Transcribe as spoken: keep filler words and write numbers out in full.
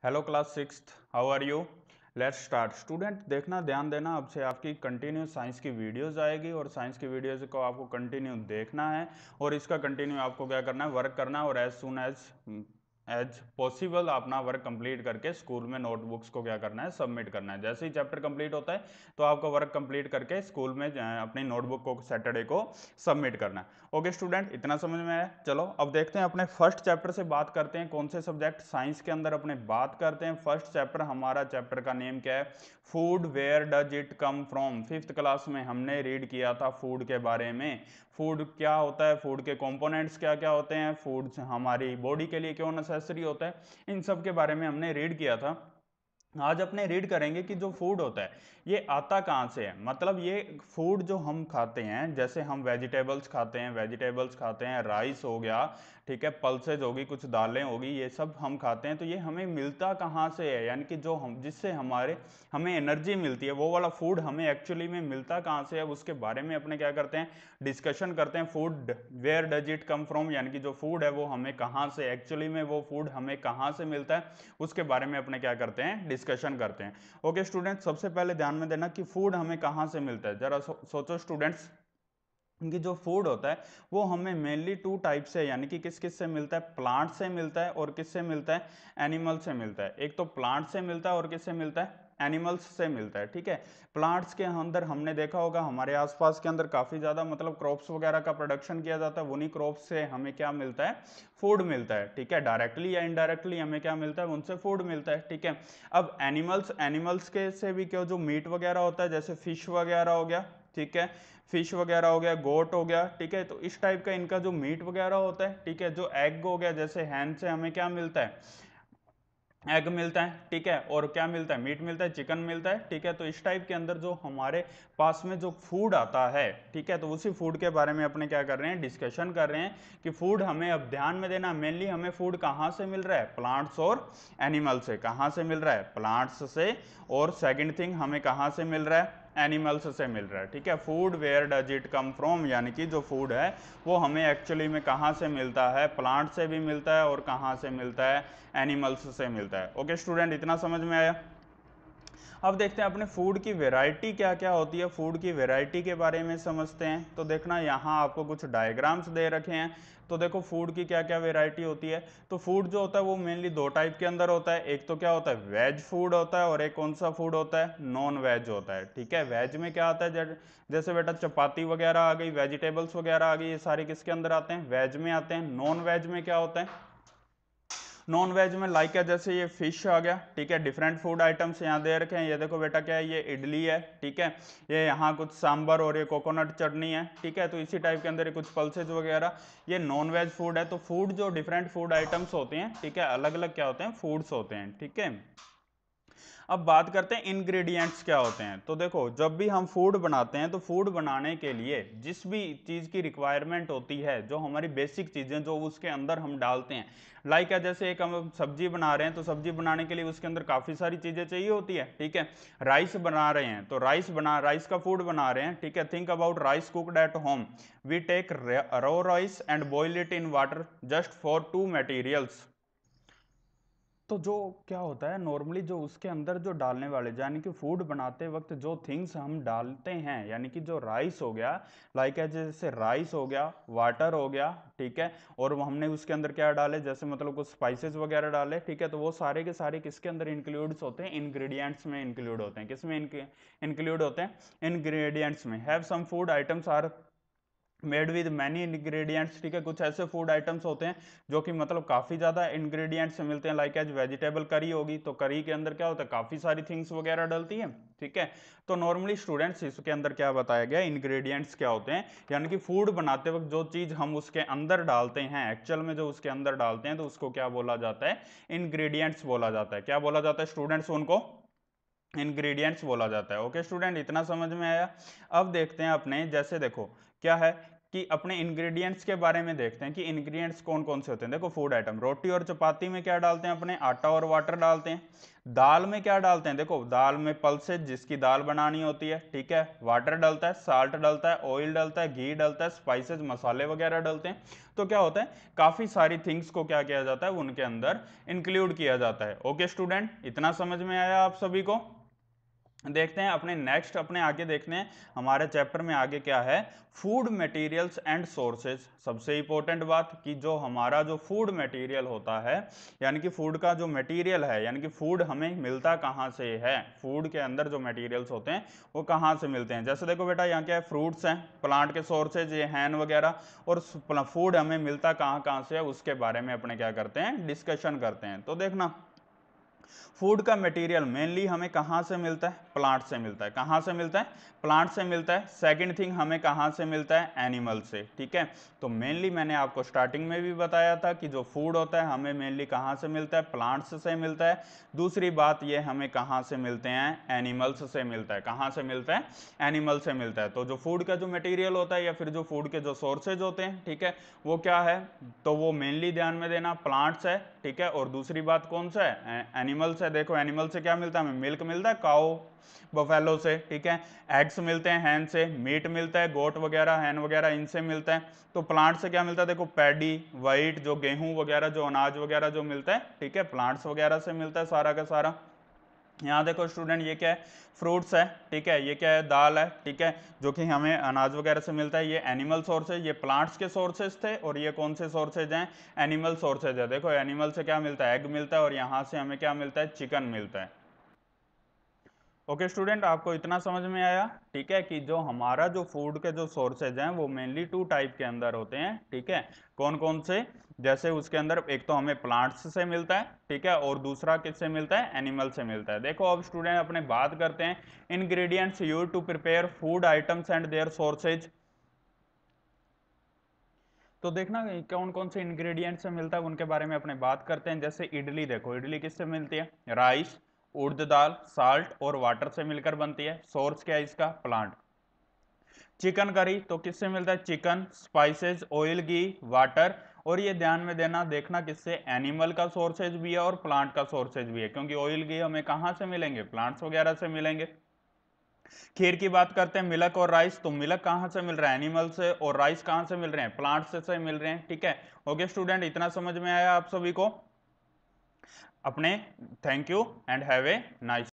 Hello class sixth, how are you? Let's start. Student देखना, ध्यान देना, अब से आपकी कंटिन्यू साइंस की वीडियोस आएगी और साइंस की वीडियोस को आपको कंटिन्यू देखना है और इसका कंटिन्यू आपको क्या करना है, वर्क करना है और as soon as as possible अपना वर्क कंप्लीट करके स्कूल में नोटबुक्स को क्या करना है, सबमिट करना है। जैसे ही चैप्टर कंप्लीट होता है तो आपको वर्क कंप्लीट करके स्कूल में अपनी नोटबुक को सैटरडे को सबमिट करना है। ओके स्टूडेंट, इतना समझ में आया? चलो अब देखते हैं, अपने फर्स्ट चैप्टर से बात करते हैं। कौन से सब्जेक्ट साइंस के अंदर अपने बात करते हैं। फर्स्ट चैप्टर, हमारा चैप्टर का नेम क्या है? Food, where does it come from. Fifth class में हमने रीड किया था फूड के बारे में। फूड क्या होता है, फूड के कंपोनेंट्स क्या क्या होते हैं, फूड हमारी बॉडी के लिए क्यों नेसेसरी होता है, इन सब के बारे में हमने रीड किया था। आज अपने रीड करेंगे कि जो फूड होता है ये आता कहाँ से है। मतलब ये फूड जो हम खाते हैं, जैसे हम वेजिटेबल्स खाते हैं वेजिटेबल्स खाते हैं राइस हो गया, ठीक है, पल्सेज होगी, कुछ दालें होगी, ये सब हम खाते हैं। तो ये हमें मिलता कहाँ से है, यानी कि जो हम जिससे हमारे हमें एनर्जी मिलती है, वो वाला फूड हमें एक्चुअली में मिलता कहाँ से है, उसके बारे में अपने क्या करते हैं, डिस्कशन करते हैं। Food, where does it come from, यानी कि जो फूड है वो हमें कहाँ से, एक्चुअली में वो फूड हमें कहाँ से मिलता है, उसके बारे में अपने क्या करते हैं, डिस्कशन करते हैं। ओके स्टूडेंट, सबसे पहले ध्यान में देना कि फूड हमें कहाँ से मिलता है। जरा सो, सोचो स्टूडेंट्स कि जो फूड होता है वो हमें मेनली टू टाइप से, यानी कि किस किस से मिलता है, प्लांट से मिलता है और किससे मिलता है, एनिमल से मिलता है। एक तो प्लांट से मिलता है और किससे मिलता है, एनिमल्स से मिलता है। ठीक है, प्लांट्स के अंदर हमने देखा होगा हमारे आसपास के अंदर काफी ज्यादा मतलब क्रॉप्स वगैरह का प्रोडक्शन किया जाता है। उन्हीं क्रॉप्स से हमें क्या मिलता है, फूड मिलता है। ठीक है, डायरेक्टली या इनडायरेक्टली हमें क्या मिलता है, उनसे फूड मिलता है। ठीक है, अब एनिमल्स, एनिमल्स के से भी क्यों, जो मीट वगैरह होता है, जैसे फिश वगैरह हो गया, ठीक है, फिश वगैरह हो गया, गोट हो गया, ठीक है, तो इस टाइप का इनका जो मीट वगैरह होता है। ठीक है, जो एग हो गया, जैसे हैन से हमें क्या मिलता है, एग मिलता है। ठीक है, और क्या मिलता है, मीट मिलता है, चिकन मिलता है। ठीक है, तो इस टाइप के अंदर जो हमारे पास में जो फूड आता है, ठीक है, तो उसी फूड के बारे में अपने क्या कर रहे हैं, डिस्कशन कर रहे हैं कि फूड हमें, अब ध्यान में देना, मेनली हमें फूड कहाँ से मिल रहा है, प्लांट्स और एनिमल से। कहाँ से मिल रहा है, प्लांट्स से, और सेकंड थिंग हमें कहाँ से मिल रहा है, एनिमल्स से मिल रहा है। ठीक है, food where does it come from, यानी कि जो फूड है वो हमें एक्चुअली में कहाँ से मिलता है, प्लांट से भी मिलता है और कहाँ से मिलता है, एनिमल्स से मिलता है। ओके स्टूडेंट, इतना समझ में आया? अब देखते हैं अपने फूड की वैरायटी क्या क्या होती है। फूड की वैरायटी के बारे में समझते हैं। तो देखना, यहाँ आपको कुछ डायग्राम्स दे रखे हैं। तो देखो फूड की क्या क्या वैरायटी होती है। तो फूड जो होता है वो मेनली दो टाइप के अंदर होता है। एक तो क्या होता है, वेज फूड होता है, और एक कौन सा फूड होता है, नॉन वेज होता है। ठीक है, वेज में क्या आता है, जैसे बेटा चपाती वगैरह आ गई, वेजिटेबल्स वगैरह आ गई, ये सारे किसके अंदर आते हैं, वेज में आते हैं। नॉन वेज में क्या होता है, नॉन वेज में लाइक है, जैसे ये फिश आ गया, ठीक है, डिफरेंट फूड आइटम्स यहाँ दे रखे हैं। ये देखो बेटा क्या है, ये इडली है, ठीक है, ये यहाँ कुछ सांबर और ये कोकोनट चटनी है। ठीक है, तो इसी टाइप के अंदर ये कुछ पल्सेज वगैरह, ये नॉन वेज फूड है। तो फूड जो डिफरेंट फूड आइटम्स होते हैं, ठीक है, अलग अलग क्या होते हैं, फूड्स होते हैं। ठीक है, अब बात करते हैं इंग्रेडिएंट्स क्या होते हैं। तो देखो, जब भी हम फूड बनाते हैं तो फूड बनाने के लिए जिस भी चीज़ की रिक्वायरमेंट होती है, जो हमारी बेसिक चीज़ें जो उसके अंदर हम डालते हैं, लाइक है जैसे एक हम सब्जी बना रहे हैं, तो सब्जी बनाने के लिए उसके अंदर काफ़ी सारी चीज़ें चाहिए होती है। ठीक है, राइस बना रहे हैं तो राइस बना राइस का फूड बना रहे हैं। ठीक है, think about rice cooked at home. We take raw rice and boil it in water just for two materials. तो जो क्या होता है नॉर्मली, जो उसके अंदर जो डालने वाले, यानी कि फूड बनाते वक्त जो थिंग्स हम डालते हैं, यानी कि जो राइस हो गया, लाइक है जैसे राइस हो गया, वाटर हो गया, ठीक है, और वो हमने उसके अंदर क्या डाले, जैसे मतलब कुछ स्पाइसेस वगैरह डाले। ठीक है, तो वो सारे के सारे किसके अंदर इंक्लूड्स होते हैं, इंग्रेडिएंट्स में इंक्लूड होते हैं। किस में इंक्लूड होते हैं, इंग्रेडिएंट्स में। Have some food items are made with many ingredients. ठीक है, कुछ ऐसे फूड आइटम्स होते हैं जो कि मतलब काफ़ी ज़्यादा इंग्रेडिएंट्स से मिलते हैं। लाइक एज वेजिटेबल करी होगी, तो करी के अंदर क्या होता है, काफ़ी सारी थिंग्स वगैरह डलती है। ठीक है, तो नॉर्मली स्टूडेंट्स इसके अंदर क्या बताया गया, इंग्रेडिएंट्स क्या होते हैं, यानी कि फूड बनाते वक्त जो चीज़ हम उसके अंदर डालते हैं, एक्चुअल में जो उसके अंदर डालते हैं, तो उसको क्या बोला जाता है, इंग्रेडिएंट्स बोला जाता है। क्या बोला जाता है स्टूडेंट्स, उनको इंग्रेडिएंट्स बोला जाता है। ओके स्टूडेंट, इतना समझ में आया? अब देखते हैं अपने, जैसे देखो क्या है कि अपने इंग्रेडिएंट्स के बारे में देखते हैं कि इंग्रेडिएंट्स कौन कौन से होते हैं। देखो फूड आइटम, रोटी और चपाती में क्या डालते हैं अपने, आटा और वाटर डालते हैं। दाल में क्या डालते हैं, देखो दाल में पल्सेज जिसकी दाल बनानी होती है, ठीक है, वाटर डलता है, साल्ट डलता है, ऑयल डलता है, घी डलता है, स्पाइसेस मसाले वगैरह डलते हैं। तो क्या होता है, काफी सारी थिंग्स को क्या किया जाता है, उनके अंदर इंक्लूड किया जाता है। ओके स्टूडेंट, इतना समझ में आया आप सभी को। देखते हैं अपने नेक्स्ट, अपने आगे देखते हैं हमारे चैप्टर में आगे क्या है, फूड मटेरियल्स एंड सोर्सेज। सबसे इंपॉर्टेंट बात कि जो हमारा जो फूड मटेरियल होता है, यानी कि फूड का जो मटेरियल है, यानी कि फूड हमें मिलता कहाँ से है, फूड के अंदर जो मटेरियल्स होते हैं वो कहाँ से मिलते हैं। जैसे देखो बेटा यहाँ क्या है, फ्रूट्स हैं, प्लांट के सोर्सेज ये हैन वगैरह, और फूड हमें मिलता कहाँ कहाँ से है उसके बारे में अपने क्या करते हैं, डिस्कशन करते हैं। तो देखना, फूड का मटेरियल मेनली हमें कहां से मिलता है, प्लांट से मिलता है। कहां से मिलता है, प्लांट से मिलता है। सेकंड थिंग, हमें कहां से मिलता है, एनिमल से, ठीक है। तो मेनली मैंने आपको स्टार्टिंग में भी बताया था कि जो फूड होता है हमें मेनली कहां से मिलता है, प्लांट्स से मिलता है। दूसरी बात ये हमें कहां से मिलते हैं, एनिमल्स से मिलता है। कहां से मिलता है, एनिमल से मिलता है। तो जो फूड का जो मटेरियल होता है या फिर जो फूड के जो सोर्सेज होते हैं, ठीक है, वो क्या है, तो वो मेनली ध्यान में देना प्लांट्स है, ठीक है। और दूसरी बात कौन सा है, एनिमल्स है। देखो एनिमल से क्या मिलता है, हमें मिल्क मिलता है काऊ बफेलो से, ठीक है, एग्स मिलते हैं हैन से, मीट मिलता है गोट वगैरह हैन वगैरह इनसे मिलता है। तो प्लांट से क्या मिलता है, देखो पैडी, वाइट जो गेहूं वगैरह जो अनाज वगैरह जो मिलता है, ठीक है, प्लांट्स वगैरह से मिलता है सारा का सारा। यहाँ देखो स्टूडेंट ये क्या है, फ्रूट्स है, ठीक है, ये क्या है, दाल है, ठीक है, जो कि हमें अनाज वगैरह से मिलता है। ये एनिमल सोर्सेज, ये प्लांट्स के सोर्सेज थे, और ये कौन से सोर्सेज हैं, एनिमल सोर्सेज है। देखो एनिमल से क्या मिलता है, एग मिलता है, और यहाँ से हमें क्या मिलता है, चिकन मिलता है। ओके स्टूडेंट, आपको इतना समझ में आया, ठीक है, कि जो हमारा जो फूड के जो सोर्सेज हैं वो मेनली टू टाइप के अंदर होते हैं, ठीक है। कौन कौन से, जैसे उसके अंदर एक तो हमें प्लांट्स से मिलता है, ठीक है, और दूसरा किससे मिलता है, एनिमल से मिलता है। देखो अब स्टूडेंट अपने बात करते हैं ingredients used to prepare food items and their sources. तो देखना कौन कौन से इंग्रेडिएंट से मिलता है उनके बारे में अपने बात करते हैं। जैसे इडली, देखो इडली किससे मिलती है, राइस, उड़द दाल, साल्ट और वाटर से मिलकर बनती है। सोर्स क्या है इसका, प्लांट। चिकन करी तो किससे मिलता है, चिकन, स्पाइसेस, ऑयल, घी, वाटर। और ये ध्यान में देना, देखना किससे, एनिमल का सोर्सेज भी है और प्लांट का सोर्सेज भी है, क्योंकि ऑयल घी हमें कहां से मिलेंगे, प्लांट्स वगैरह से मिलेंगे। खीर की बात करते हैं, मिल्क और राइस, तो मिल्क कहां से मिल रहा है, एनिमल से, और राइस कहां से मिल रहे हैं, प्लांट से, से मिल रहे हैं, ठीक है। ओके स्टूडेंट, इतना समझ में आया आप सभी को अपने। Thank you and have a nice